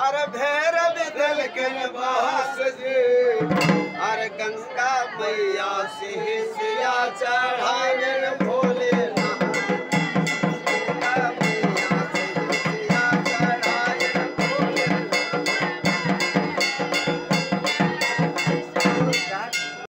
अरे भैरव दल के निवास जी, अरे गंगा मैया से सिया चढ़ावे